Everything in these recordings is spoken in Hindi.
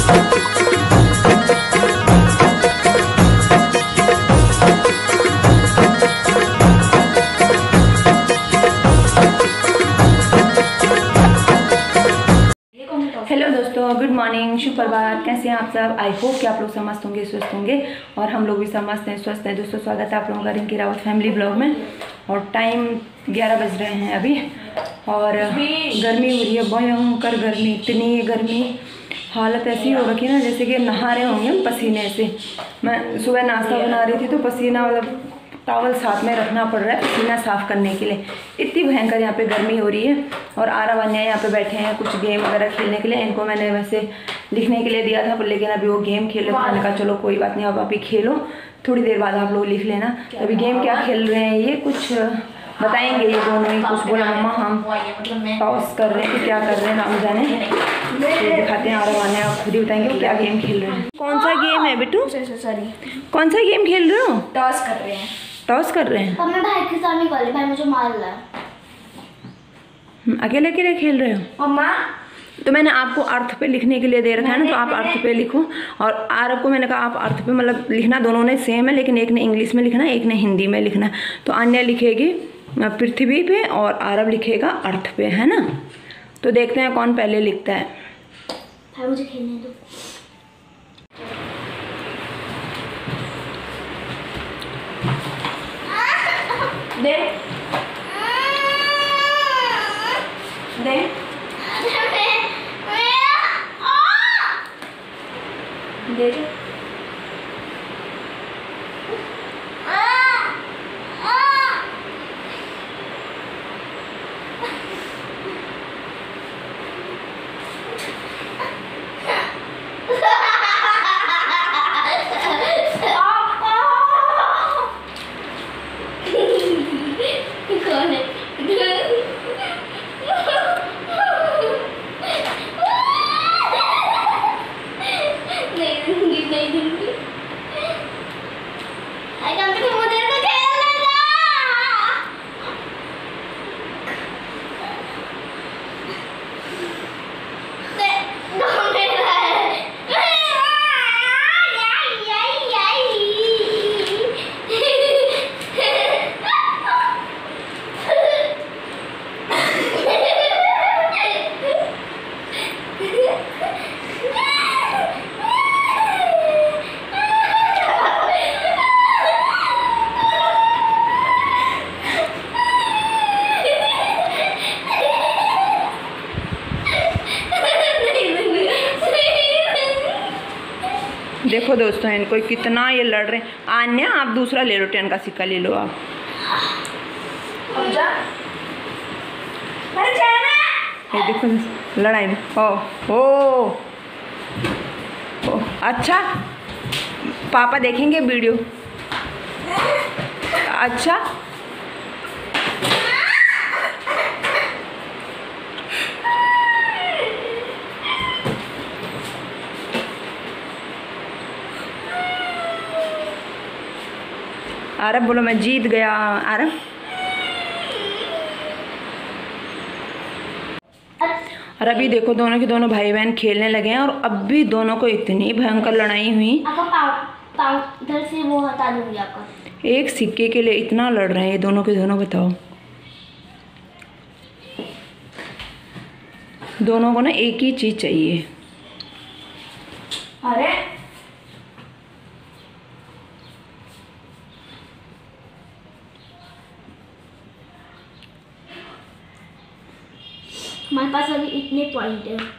हेलो दोस्तों, गुड मॉर्निंग, शुभ प्रभात। कैसे हैं आप सब? आई होप कि आप लोग सब मस्त होंगे, स्वस्थ होंगे और हम लोग भी सब मस्त हैं, स्वस्थ हैं। दोस्तों स्वागत है आप लोगों का रिंकी रावत फैमिली ब्लॉग में। और टाइम 11 बज रहे हैं अभी और गर्मी हो रही है, भयंकर गर्मी, इतनी गर्मी, हालत ऐसी हो रखी ना जैसे कि नहा रहे होंगे हम पसीने से। मैं सुबह नाश्ता बना रही थी तो पसीना मतलब टॉवल साथ में रखना पड़ रहा है पसीना साफ़ करने के लिए, इतनी भयंकर यहाँ पे गर्मी हो रही है। और आरव अन्या यहाँ पे बैठे हैं कुछ गेम वगैरह खेलने के लिए। इनको मैंने वैसे लिखने के लिए दिया था लेकिन अभी वो गेम खेल रहे थे। मैंने कहा चलो कोई बात नहीं, अब आप ही खेलो, थोड़ी देर बाद आप लोग लिख लेना। अभी गेम क्या खेल रहे हैं ये कुछ बताएंगे ये दोनों ही। कुछ बोला मम्मा हम टॉस कर रहे हैं, क्या कर रहे हैं नाम जाने, तो दिखाते हैं। आरव अन्या आप खुद ही बताएंगे क्या गेम खेल रहे हैं। कौन सा गेम है बिट्टू? सॉरी, कौन सा गेम खेल रहे हो? टॉस कर रहे हैं। टॉस कर रहे हैं? अब मैं भाई के सामने वाले भाई मुझे मार रहा है। अकेले अकेले खेल रहे हो? मम्मा तो मैंने आपको अर्थ पे लिखने के लिए दे रखा है ना, तो आप अर्थ पे लिखो। और आरव को मैंने कहा आप अर्थ पे मतलब लिखना, दोनों ने सेम है लेकिन एक ने इंग्लिश में लिखना है, एक ने हिंदी में लिखना है। तो अन्या लिखेगी पृथ्वी पे और आरव लिखेगा अर्थ पे, है ना। तो देखते हैं कौन पहले लिखता है। भाई मुझे खेलने दो। दे दे दे देखो दोस्तों इनको कितना ये लड़ रहे हैं। आन्या आप दूसरा ले लो, 10 का सिक्का ले लो आप। ये देखो लड़ाई में ओ अच्छा पापा देखेंगे वीडियो? अच्छा आरव बोलो मैं जीत गया। आरव और अभी देखो दोनों के दोनों भाई बहन खेलने लगे हैं और अब भी दोनों को इतनी भयंकर लड़ाई हुई। इधर से वो हटा दूंगी आपका। एक सिक्के के लिए इतना लड़ रहे हैं ये दोनों के दोनों, बताओ। दोनों को ना एक ही चीज चाहिए। अरे हमारे पास अभी इतने पॉइंट है।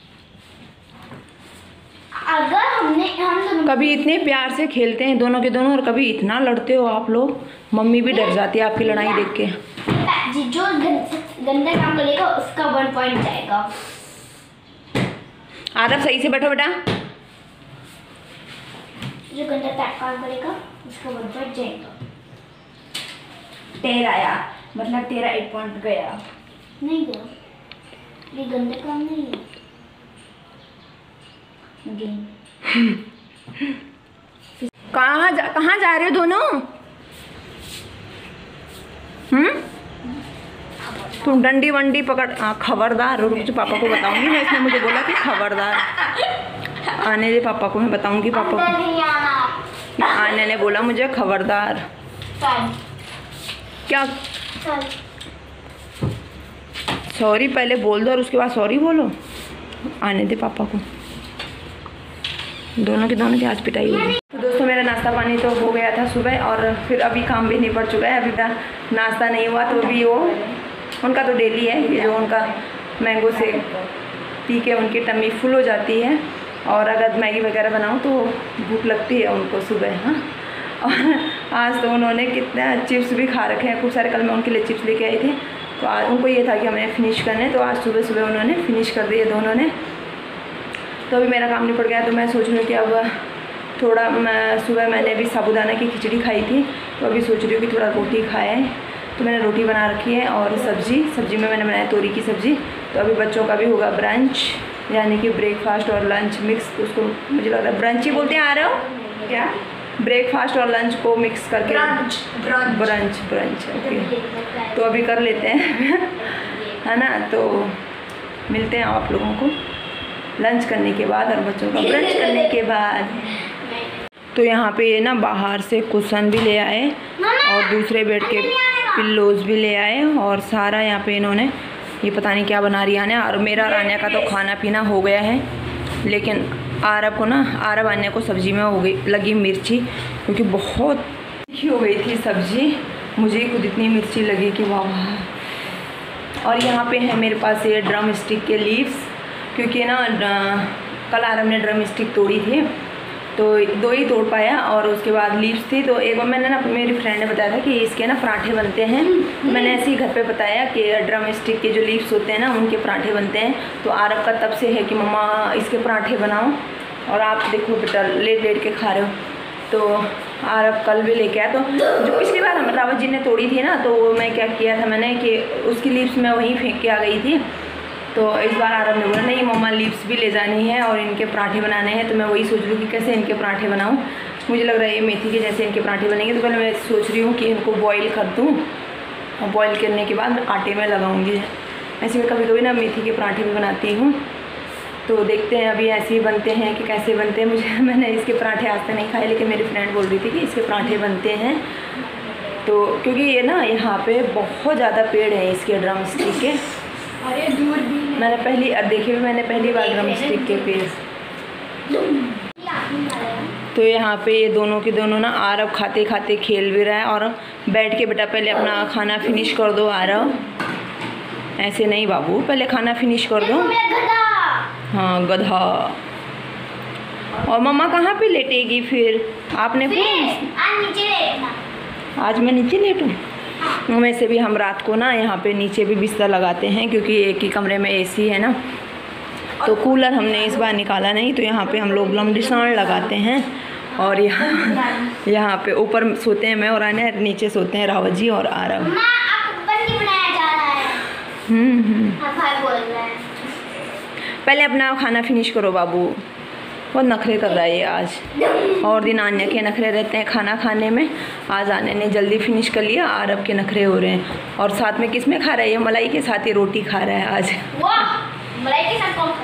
अगर हम दोनों कभी इतने प्यार से खेलते हैं दोनों के दोनों और कभी इतना लड़ते हो आप लोग। मम्मी भी डर जाती है आपकी लड़ाई देख के। जो गंदा काम करेगा उसका 1 पॉइंट जाएगा। आरव सही से बैठो बेटा। जो गंदा काम करेगा उसका 1 पॉइंट जाएगा। तेरा आया मतलब तेरा 1 पॉइंट गया। नहीं गया, ये गंदे काम नहीं है। कहाँ जा रहे हो दोनों? तुम डंडी वंडी पकड़। खबरदार, रुक पापा को बताऊंगी मैं, इसने मुझे बोला कि खबरदार। आने दे पापा को, मैं बताऊंगी पापा अंदर को। नहीं आना। आने ने बोला मुझे खबरदार। चल क्या चल। सॉरी पहले बोल दो और उसके बाद सॉरी बोलो। आने दे पापा को। दोनों की आज पिटाई होगी। तो दोस्तों मेरा नाश्ता पानी तो हो गया था सुबह, और फिर अभी काम भी निपट चुका है। अभी तक नाश्ता नहीं हुआ, तो अभी वो उनका तो डेली है ये जो उनका मैंगो से पी के उनकी टम्मी फुल हो जाती है। और अगर मैगी वगैरह बनाऊँ तो भूख लगती है उनको सुबह। हाँ, और आज तो उन्होंने कितना चिप्स भी खा रखे हैं खूब सारे। कल मैं उनके लिए चिप्स लेके आई थी, तो आज उनको ये था कि हमें फ़िनिश करने, तो आज सुबह सुबह उन्होंने फ़िनिश कर दिए दोनों ने। तो अभी मेरा काम निपट गया, तो मैं सोच रही हूँ कि अब थोड़ा सुबह मैंने भी साबूदाना की खिचड़ी खाई थी, तो अभी सोच रही हूँ कि थोड़ा रोटी खाएँ। तो मैंने रोटी बना रखी है और सब्जी में मैंने बनाया तोरी की सब्ज़ी। तो अभी बच्चों का भी होगा ब्रंच, यानी कि ब्रेकफास्ट और लंच मिक्स। उसको मुझे लग रहा है ब्रंच ही बोलते हैं। आ रहे हो क्या? ब्रेकफास्ट और लंच को मिक्स करके ब्रंच ओके। तो अभी कर लेते हैं है ना। तो मिलते हैं आप लोगों को लंच करने के बाद और बच्चों का ब्रंच करने के बाद। तो यहाँ पे ये ना बाहर से कुशन भी ले आए और दूसरे बेड के पिल्लोज़ भी ले आए, और सारा यहाँ पे इन्होंने ये पता नहीं क्या बना रही है। और मेरा और आन्या का तो खाना पीना हो गया है, लेकिन आरब आन्या को सब्ज़ी में हो गई लगी मिर्ची, क्योंकि बहुत तीखी हो गई थी सब्ज़ी। मुझे खुद इतनी मिर्ची लगी कि वाह। और यहाँ पे है मेरे पास ये ड्रम स्टिक के लीव्स, क्योंकि ना कल आरब ने ड्रम स्टिक तोड़ी थी, तो 2 ही तोड़ पाया और उसके बाद लीव्स थी। तो एक बार मैंने ना मेरी फ्रेंड ने बताया था कि इसके ना पराठे बनते हैं। तो मैंने ऐसे ही घर पे बताया कि ड्रम स्टिक के जो लीव्स होते हैं ना उनके पराठे बनते हैं। तो आरब का तब से है कि मम्मा इसके पराठे बनाओ, और आप देखो बेटा लेट के खा रहे हो। तो आरब कल भी लेके आया। तो जो पिछली बार हम रावत जी ने तोड़ी थी ना, तो मैं क्या किया था मैंने कि उसकी लीव्स मैं वहीं फेंक के आ गई थी। तो इस बार आरब ने बोला नहीं मम्मा लीव्स भी ले जानी है और इनके पराठे बनाने हैं। तो मैं वही सोच रही हूँ कि कैसे इनके पराठे बनाऊँ। मुझे लग रहा है ये मेथी के जैसे इनके पराठे बनेंगे। तो पहले मैं सोच रही हूँ कि इनको बॉईल कर दूँ, और बॉईल करने के बाद आटे में लगाऊँगी। ऐसे मैं कभी कभी ना मेथी के पराठे भी बनाती हूँ। तो देखते हैं अभी ऐसे ही बनते हैं कि कैसे बनते हैं। मैंने इसके पराठे आज तक नहीं खाए, लेकिन मेरी फ्रेंड बोल रही थी कि इसके पराठे बनते हैं। तो क्योंकि ये ना यहाँ पे बहुत ज़्यादा पेड़ हैं इसके ड्रम स्टिक के। अरे दूर भी मैंने पहली बार ड्रम स्टिक के पेड़। तो यहाँ पे ये दोनों के दोनों ना आरब खाते खाते खेल भी रहा है, और बैठ के बेटा पहले अपना खाना फिनिश कर दो आरब। ऐसे नहीं बाबू, पहले खाना फिनिश कर दो। हाँ गधा। और मम्मा कहाँ पे लेटेगी फिर? आपने आज मैं नीचे लेटूँ? वैसे भी हम रात को ना यहाँ पे नीचे भी बिस्तर लगाते हैं, क्योंकि एक ही कमरे में एसी है ना। तो कूलर हमने इस बार निकाला नहीं, तो यहाँ पे हम लोग लमडिसाण लगाते हैं। और यहाँ पे ऊपर सोते हैं मैं और आने, नीचे सोते हैं रावत जी और आरब। पहले अपना खाना फिनिश करो बाबू। बहुत नखरे कर रहा है ये आज। और दिन आन्या के नखरे रहते हैं खाना खाने में। आज आने ने जल्दी फिनिश कर लिया, आरब के नखरे हो रहे हैं। और साथ में किस में खा रहा है ये? मलाई के साथ ही रोटी खा रहा है आज। मलाई के साथ कौन खाता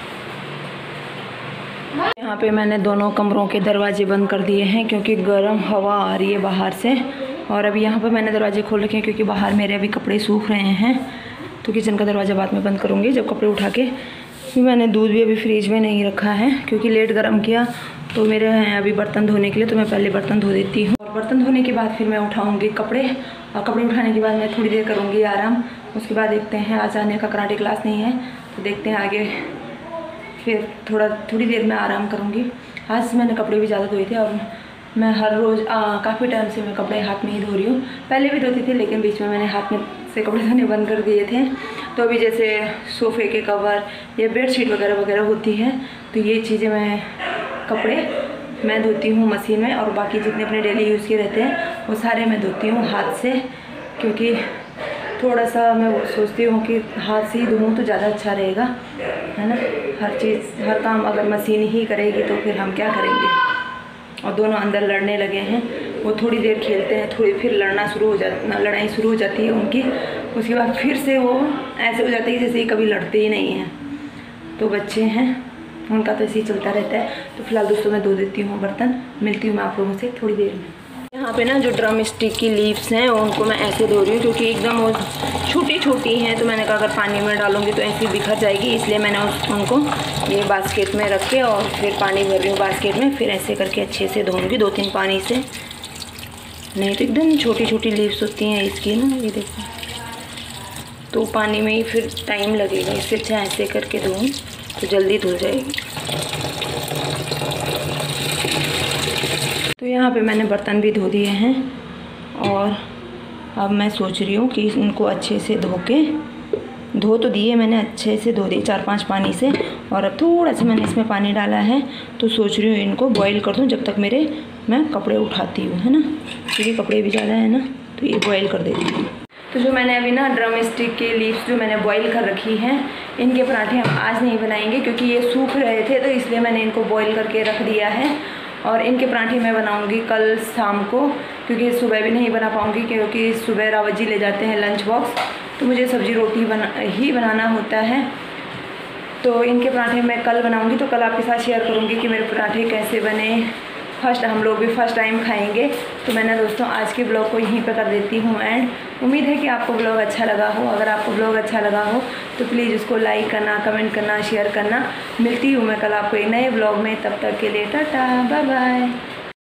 है? यहाँ पे मैंने दोनों कमरों के दरवाजे बंद कर दिए हैं, क्योंकि गर्म हवा आ रही है बाहर से। और अभी यहाँ पर मैंने दरवाजे खोल रखे हैं, क्योंकि बाहर मेरे अभी कपड़े सूख रहे हैं। तो किचन का दरवाज़ा बाद में बंद करूँगी जब कपड़े उठा के। मैंने दूध भी अभी फ्रिज में नहीं रखा है, क्योंकि लेट गर्म किया। तो मेरे हैं अभी बर्तन धोने के लिए, तो मैं पहले बर्तन धो देती हूँ। और बर्तन धोने के बाद फिर मैं उठाऊँगी कपड़े, और कपड़े उठाने के बाद मैं थोड़ी देर करूँगी आराम। उसके बाद देखते हैं, आज आने का कराटे क्लास नहीं है, तो देखते हैं आगे। फिर थोड़ी देर में आराम करूँगी। आज मैंने कपड़े भी ज़्यादा धोए थे, और मैं हर रोज़ काफ़ी टाइम से मैं कपड़े हाथ में ही धो रही हूँ। पहले भी धोती थी, लेकिन बीच में मैंने हाथ में से कपड़े धोने बंद कर दिए थे। तो अभी जैसे सोफ़े के कवर या बेडशीट वगैरह होती है, तो ये चीज़ें कपड़े मैं धोती हूँ मशीन में। और बाकी जितने अपने डेली यूज़ के रहते हैं वो सारे मैं धोती हूँ हाथ से, क्योंकि थोड़ा सा मैं सोचती हूँ कि हाथ से ही धोऊँ तो ज़्यादा अच्छा रहेगा, है ना। हर काम अगर मशीन ही करेगी तो फिर हम क्या करेंगे। और दोनों अंदर लड़ने लगे हैं। वो थोड़ी देर खेलते हैं, फिर लड़ाई शुरू हो जाती है उनकी। उसके बाद फिर से वो ऐसे हो जाता है जैसे ही कभी लड़ते ही नहीं हैं। तो बच्चे हैं, उनका तो ऐसे ही चलता रहता है। तो फिलहाल दोस्तों मैं धो देती हूँ बर्तन, मिलती हूँ मैं आप लोगों से थोड़ी देर में। यहाँ पे ना जो ड्रम स्टिक की लीव्स हैं उनको मैं ऐसे धो रही हूँ क्योंकि एकदम वो छोटी छोटी हैं, तो मैंने कहा अगर पानी में डालूंगी तो ऐसी बिखर जाएगी, इसलिए मैंने उनको ये बास्केट में रख के और फिर पानी भर रही हूँ बास्केट में, फिर ऐसे करके अच्छे से धोऊंगी 2-3 पानी से। नहीं तो एकदम छोटी छोटी लीव्स होती हैं इसकी ना, ये देखो, तो पानी में ही फिर टाइम लगेगा, इससे अच्छा ऐसे करके धोऊँ तो जल्दी धुल जाएगी। तो यहाँ पे मैंने बर्तन भी धो दिए हैं और अब मैं सोच रही हूँ कि इनको अच्छे से धो तो दिए मैंने, अच्छे से धो दिए 4-5 पानी से, और अब थोड़ा सा मैंने इसमें पानी डाला है। तो सोच रही हूँ इनको बॉईल कर दूँ जब तक मैं कपड़े उठाती हूँ, है ना, क्योंकि कपड़े भी ज़्यादा है ना, तो ये बॉईल कर देती हूँ। तो जो मैंने अभी ना ड्रम स्टिक के लीव्स जो मैंने बॉईल कर रखी हैं, इनके पराठे हम आज नहीं बनाएंगे क्योंकि ये सूख रहे थे, तो इसलिए मैंने इनको बॉईल करके रख दिया है। और इनके पराठे मैं बनाऊंगी कल शाम को, क्योंकि सुबह भी नहीं बना पाऊंगी क्योंकि सुबह रावत जी ले जाते हैं लंच बॉक्स, तो मुझे सब्जी रोटी बनाना होता है। तो इनके पराठे मैं कल बनाऊंगी, तो कल आपके साथ शेयर करूंगी कि मेरे पराठे कैसे बने। हम लोग भी फर्स्ट टाइम खाएंगे। तो मैंने दोस्तों आज के ब्लॉग को यहीं पर कर देती हूँ एंड। उम्मीद है कि आपको ब्लॉग अच्छा लगा हो। अगर आपको ब्लॉग अच्छा लगा हो तो प्लीज़ उसको लाइक करना, कमेंट करना, शेयर करना। मिलती हूँ मैं कल आपको एक नए ब्लॉग में, तब तक के लिए टाटा बाय बाय।